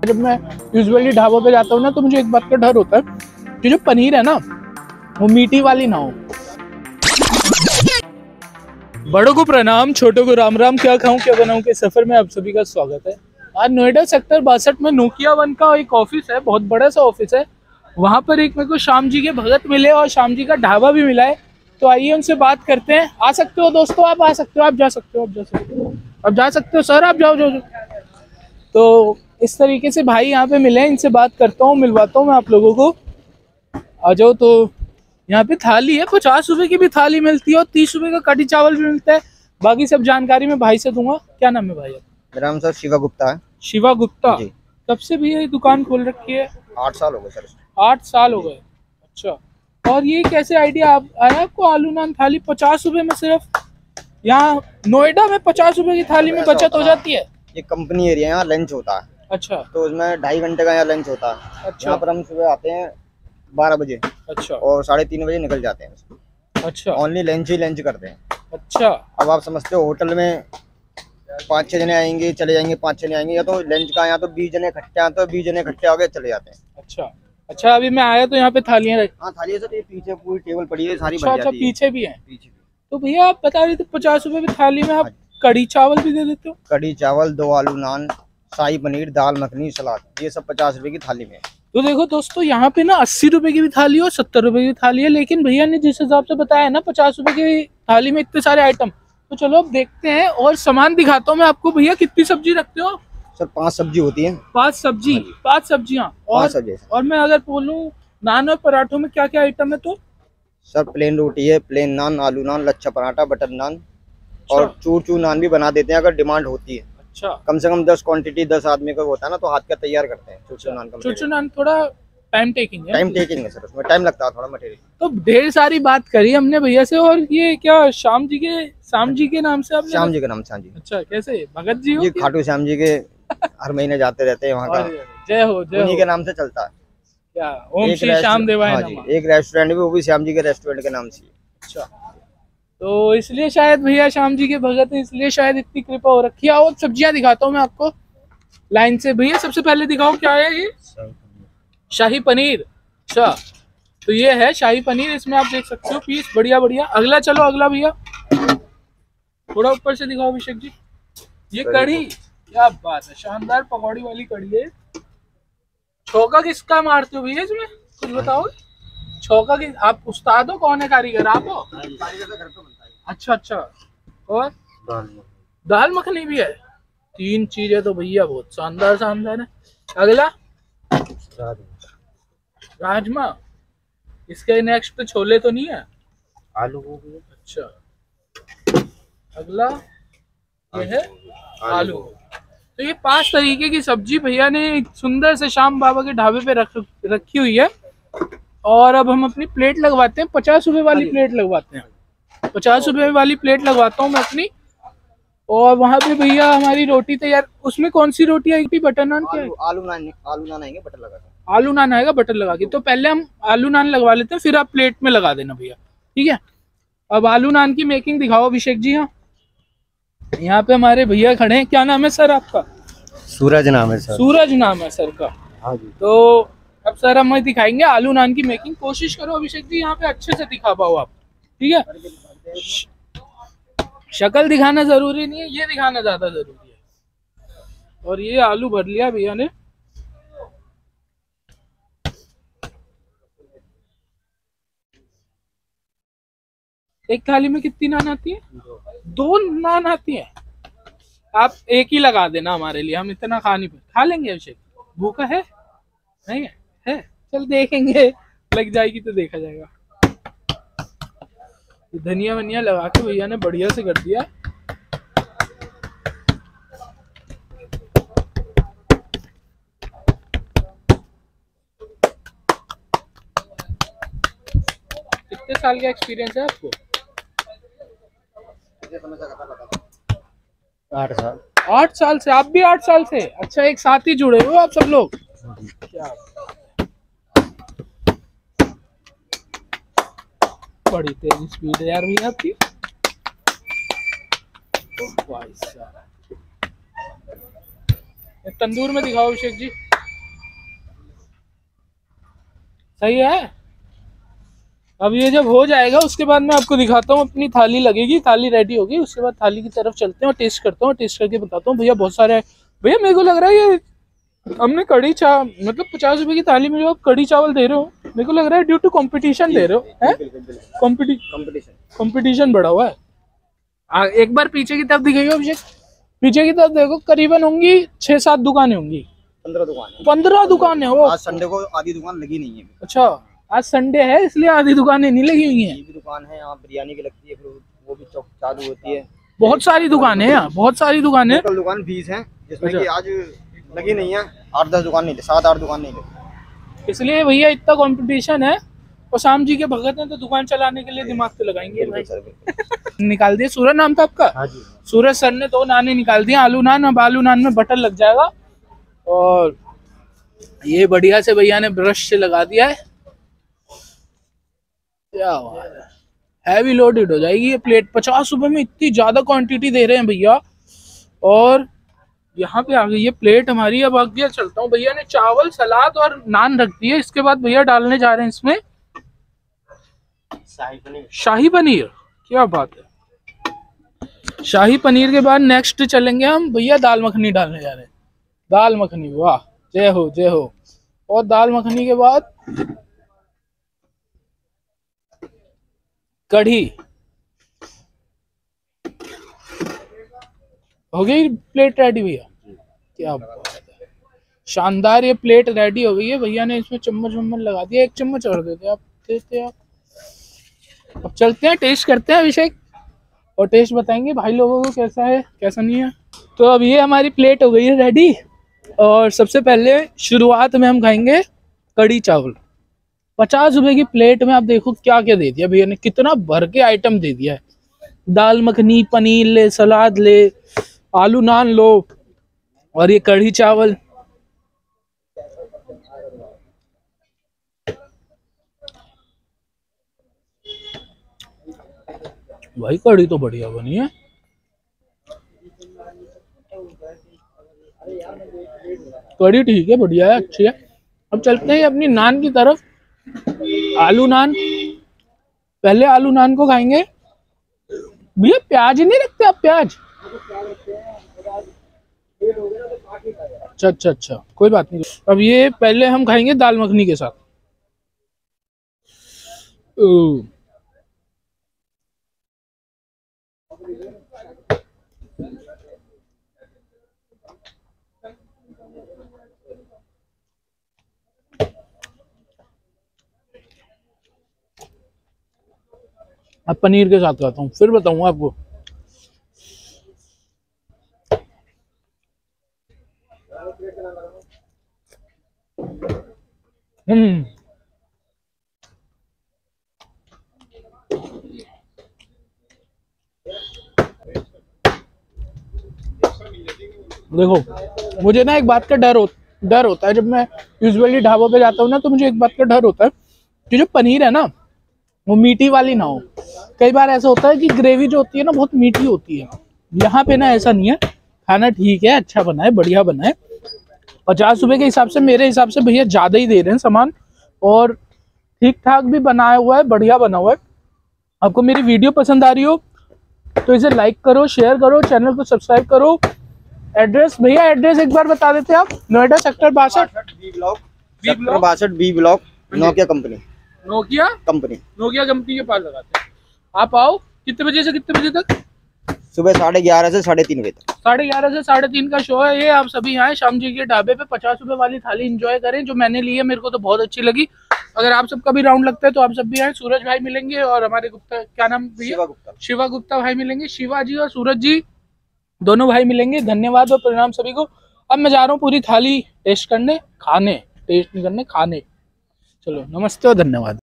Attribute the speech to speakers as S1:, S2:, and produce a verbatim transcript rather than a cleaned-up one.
S1: जब मैं यूजुअली ढाबों पे जाता हूँ ना, तो मुझे एक बात का डर होता है कि जो पनीर है ना वो मीठी वाली ना हो। बड़ों को प्रणाम, छोटों को राम राम। क्या खाऊं क्या बनाऊं के सफर में आप सभी का स्वागत है। आज नोएडा सेक्टर बासठ में नोकिया वन का एक ऑफिस है, बहुत बड़ा सा ऑफिस है। वहां पर एक मेरे को श्याम जी के भगत मिले और श्याम जी का ढाबा भी मिला है, तो आइए उनसे बात करते हैं। आ सकते हो दोस्तों, आप आ सकते हो, आप जा सकते हो, आप जा सकते हो, आप जा सकते हो सर, आप जाओ जाओ। तो इस तरीके से भाई यहाँ पे मिले हैं, इनसे बात करता हूँ, मिलवाता हूँ मैं आप लोगों को। आ जाओ। तो यहाँ पे थाली है, पचास रुपए की भी थाली मिलती है और तीस रुपए का कढ़ी चावल भी मिलता है। बाकी सब जानकारी मैं भाई से दूंगा। क्या नाम है भाई?
S2: मेरा नाम सर शिवा गुप्ता है।
S1: शिवा गुप्ता
S2: जी।
S1: कब से भी ये दुकान खोल रखी है?
S2: आठ साल हो गए सर।
S1: आठ साल हो गए। अच्छा, और ये कैसे आइडिया आप आया आपको? आलू नान थाली पचास रुपए में, सिर्फ यहाँ नोएडा में पचास रुपए की थाली में बचत हो जाती है।
S2: ये कंपनी एरिया, यहाँ लंच होता है।
S1: अच्छा।
S2: तो उसमें ढाई घंटे का यहाँ लंच होता है।
S1: अच्छा।
S2: यहाँ पर हम सुबह आते हैं बारह बजे।
S1: अच्छा।
S2: और साढ़े तीन बजे निकल जाते हैं।
S1: अच्छा।
S2: ओनली लंच ही लंच करते हैं।
S1: अच्छा।
S2: अब आप समझते हो होटल में पाँच छः जने आएंगे चले जाएंगे, पाँच छः जने आएंगे, या तो लंच का यहाँ तो बीस जने इकट्ठे आते हैं, बीस जने इकट्ठे हो गए चले जाते हैं।
S1: अच्छा अच्छा। अभी मैं आया तो यहाँ पे थालियाँ रखी।
S2: हाँ थाली सर, ये पीछे पूरी टेबल पड़ी है सारी।
S1: अच्छा अच्छा, पीछे भी है।
S2: पीछे भी।
S1: तो भैया आप बता रहे थे पचास रुपए की थाली में आप कढ़ी चावल भी दे देते हो?
S2: कढ़ी चावल, दो आलू नान, शाही पनीर, दाल मखनी, सलाद, ये सब पचास रुपए की थाली में।
S1: तो देखो दोस्तों, यहाँ पे ना अस्सी रुपए की भी थाली और सत्तर रुपए की थाली है, लेकिन भैया ने जिस हिसाब से बताया ना पचास रुपए की थाली में इतने सारे आइटम, तो चलो अब देखते हैं और सामान दिखाता हूँ मैं आपको। भैया कितनी सब्जी रखते हो?
S2: सर पांच सब्जी होती है।
S1: पांच सब्जी? पांच सब्जियाँ और सब्जी। और मैं अगर बोलूँ नान और पराठों में क्या क्या आइटम है? तो
S2: सर प्लेन रोटी है, प्लेन नान, आलू नान, लच्छा पराठा, बटर नान, और चूर चूर नान भी बना देते हैं अगर डिमांड होती है।
S1: अच्छा।
S2: कम से कम दस क्वांटिटी, दस आदमी का होता है ना, तो हाथ का तैयार करते हैं चूर चूर नान का।
S1: चूर चूर नान थोड़ा टाइम टेकिंग है। टाइम
S2: टेकिंग है सर, उसमें टाइम लगता है थोड़ा मटेरियल।
S1: तो ढेर सारी बात करी हमने भैया से। और ये क्या श्याम जी के श्याम जी के नाम से आपने?
S2: श्याम जी के नाम से। हाँ जी।
S1: अच्छा, कैसे भगत जी हो?
S2: जी, खाटू श्याम जी के हर महीने जाते रहते हैं वहाँ का।
S1: जय हो जय हो।
S2: उन्हीं के नाम से चलता है।
S1: क्या ओम श्री श्याम देवाय नमः।
S2: एक रेस्टोरेंट भी, वो भी श्याम जी के रेस्टोरेंट के नाम से।
S1: अच्छा, तो इसलिए शायद भैया श्याम जी के भगत है, इसलिए शायद इतनी कृपा हो रखी है। और सब्जियां दिखाता हूँ मैं आपको लाइन से। भैया सबसे पहले दिखाओ क्या है ये? शाही पनीर। अच्छा, तो ये है शाही पनीर, इसमें आप देख सकते हो पीस बढ़िया बढ़िया। अगला चलो, अगला भैया थोड़ा ऊपर से दिखाओ अभिषेक जी। ये कढ़ी, क्या बात है, शानदार पकौड़ी वाली कढ़ी है। छौका किसका मारते हो भैया इसमें, कुछ बताओ? छौका की आप उस्ताद हो? कौन है कारीगर? आप हो? अच्छा अच्छा। और दाल मखनी भी है। तीन चीजें तो भैया बहुत शानदार शानदार है। अगला राजमा। इसके नेक्स्ट छोले तो नहीं है?
S2: आलू गोभी।
S1: अच्छा, अगला ये है आलू। तो ये पांच तरीके की सब्जी भैया ने सुंदर से श्याम बाबा के ढाबे पे रख रखी हुई है। और अब हम अपनी प्लेट लगवाते हैं। पचास रुपए वाली प्लेट लगवाते हैं। पचास रुपए वाली प्लेट लगवाता हूँ मैं अपनी। और वहाँ पे भैया हमारी रोटी तैयार। उसमें कौन सी रोटी आएगी? बटर नान? क्या है?
S2: आलू नान। आलू नान आएंगे बटर लगा के।
S1: आलू नान आएगा बटर लगा के। तो पहले हम आलू नान लगवा लेते हैं, फिर आप प्लेट में लगा देना भैया, ठीक है? अब आलू नान की मेकिंग दिखाओ अभिषेक जी। हाँ, यहाँ पे हमारे भैया खड़े हैं। क्या नाम है सर आपका?
S2: सूरज नाम है सर। सूरज
S1: नाम है सर का।
S2: हाँ जी।
S1: तो अब सर हम दिखाएंगे आलू नान की मेकिंग। कोशिश करो अभिषेक जी यहाँ पे अच्छे से दिखा पाओ आप, ठीक है? शक्ल दिखाना जरूरी नहीं है, ये दिखाना ज्यादा जरूरी है। और ये आलू भर लिया भैया ने। एक थाली में कितनी नान आती है? दो नान आती है। आप एक ही लगा देना हमारे लिए, हम इतना खा नहीं खा लेंगे। अभिषेक भूखा है? नहीं है? है? चल देखेंगे, लग जाएगी तो देखा जाएगा। धनिया वनिया लगा के भैया ने बढ़िया से कर दिया। कितने साल का एक्सपीरियंस है आपको?
S2: आठ साल।
S1: आठ साल से? आप भी आठ साल से? अच्छा, एक साथ ही जुड़े हो आप सब लोग? क्या बड़ी तेज स्पीड है यार भैया आपकी। तंदूर में दिखाओ अभिषेक जी। सही है। अब ये जब हो जाएगा उसके बाद मैं आपको दिखाता हूँ, अपनी थाली लगेगी, थाली रेडी होगी, उसके बाद थाली की तरफ चलते हैं और टेस्ट करता हूँ, टेस्ट करके बताता हूँ। भैया बहुत सारे, भैया मेरे को लग रहा है ये हमने कड़ी चा मतलब पचास रुपए की थाली में जो आप कड़ी चावल दे रहे हो, मेरे को लग रहा है ड्यू टू कंपटीशन दे रहे हो, हैं? कंपटीशन कंपटीशन बढ़ा हुआ है। आ, एक बार पीछे की तरफ दिखाइए अभिषेक, पीछे की तरफ देखो, करीबन होंगी छह सात दुकानें होंगी,
S2: पंद्रह दुकान
S1: पंद्रह दुकानें हो।
S2: आज संडे को आधी दुकान लगी नहीं है।
S1: अच्छा, आज संडे है इसलिए आधी दुकानें नहीं लगी हुई हैं।
S2: भी दुकान है यहाँ, बिरयानी की लगती है, फिर वो भी चौक चालू होती है।
S1: बहुत सारी दुकानें हैं, बहुत सारी दुकानें,
S2: कल दुकान बीस है जिसमें कि आज लगी नहीं है, आठ दस दुकान नहीं, सात आठ दुकान नहीं लगी,
S1: इसलिए भैया इतना कंपटीशन है। और शाम जी के भगत हैं तो दुकान चलाने के लिए दिमाग तो लगाएंगे भाई। निकाल दिए, सूरज नाम था आपका?
S2: हाँ जी।
S1: सूरज सर ने दो नाने निकाल दिए, आलू नान। अब आलू नान में बटर लग जाएगा और ये बढ़िया से भैया ने ब्रश से लगा दिया है। क्या बात है, हैवी लोडेड हो जाएगी ये प्लेट। पचास रुपए में इतनी ज्यादा क्वांटिटी दे रहे हैं भैया। और यहाँ पे आ गई ये प्लेट हमारी। अब आगे चलता हूँ, भैया ने चावल, सलाद और नान रख दिए। इसके बाद भैया डालने जा रहे हैं इसमें
S2: शाही पनीर।
S1: शाही पनीर, क्या बात है। शाही पनीर के बाद नेक्स्ट चलेंगे हम भैया, दाल मखनी डालने जा रहे हैं। दाल मखनी, वाह, जय हो जय हो। और दाल मखनी के बाद कढ़ी। हो गई प्लेट रेडी भैया, क्या बात है, शानदार। ये प्लेट रेडी हो गई है। भैया ने इसमें चम्मच वम्मच लगा दिया, एक चम्मच और देते आप, देते आप। अब चलते हैं, टेस्ट करते हैं अभिषेक, और टेस्ट बताएंगे भाई लोगों को कैसा है कैसा नहीं है। तो अब ये हमारी प्लेट हो गई है रेडी। और सबसे पहले शुरुआत में हम खाएंगे कड़ी चावल। पचास रुपए की प्लेट में आप देखो क्या क्या दे दिया भैया ने, कितना भर के आइटम दे दिया है। दाल मखनी, पनीर ले, सलाद ले, आलू नान लो, और ये कढ़ी चावल। भाई कढ़ी तो बढ़िया बनी है। कढ़ी ठीक है, बढ़िया है, अच्छी है। अब चलते हैं अपनी नान की तरफ। आलू नान, पहले आलू नान को खाएंगे। भैया प्याज ही नहीं रखते आप? प्याज, अच्छा अच्छा अच्छा, कोई बात नहीं। अब ये पहले हम खाएंगे दाल मखनी के साथ। अब पनीर के साथ खाता हूँ, फिर बताऊंगा आपको। हम्म, देखो मुझे ना एक बात का डर हो डर होता है जब मैं यूजुअली ढाबों पे जाता हूँ ना, तो मुझे एक बात का डर होता है कि जो पनीर है ना वो मीठी वाली ना हो। कई बार ऐसा होता है कि ग्रेवी जो होती है ना बहुत मीठी होती है। यहाँ पे ना ऐसा नहीं है, खाना ठीक है, अच्छा बना है, बढ़िया बना है। पचास रुपए के हिसाब से मेरे हिसाब से भैया ज्यादा ही दे रहे हैं सामान, और ठीक ठाक भी बनाया हुआ है, बढ़िया बना हुआ है। आपको मेरी वीडियो पसंद आ रही हो तो इसे लाइक करो, शेयर करो, चैनल को सब्सक्राइब करो। एड्रेस भैया, एड्रेस एक बार बता देते हैं आप। नोएडा सेक्टर बासठ,
S2: बी ब्लॉक, सेक्टर बासठ, B block, Nokia company.
S1: Nokia
S2: company
S1: Nokia company के पास लगाते हैं। आप आओ, कितने बजे से कितने बजे तक?
S2: सुबह साढ़े ग्यारह से साढ़े तीन बजे तक।
S1: साढ़े ग्यारह से साढ़े तीन का शो है ये। आप सभी आए श्याम जी के ढाबे पे, पचास रुपए वाली थाली एंजॉय करें। जो मैंने ली है मेरे को तो बहुत अच्छी लगी। अगर आप सबका भी राउंड लगता है तो आप सब भी आए। सूरज भाई मिलेंगे और हमारे गुप्ता, क्या नाम भैया?
S2: शिवा गुप्ता।
S1: शिवा गुप्ता भाई मिलेंगे। शिवा जी और सूरज जी दोनों भाई मिलेंगे। धन्यवाद और प्रणाम सभी को। अब मैं जा रहा हूँ पूरी थाली टेस्ट करने, खाने, टेस्ट नहीं करने, खाने। चलो, नमस्ते और धन्यवाद।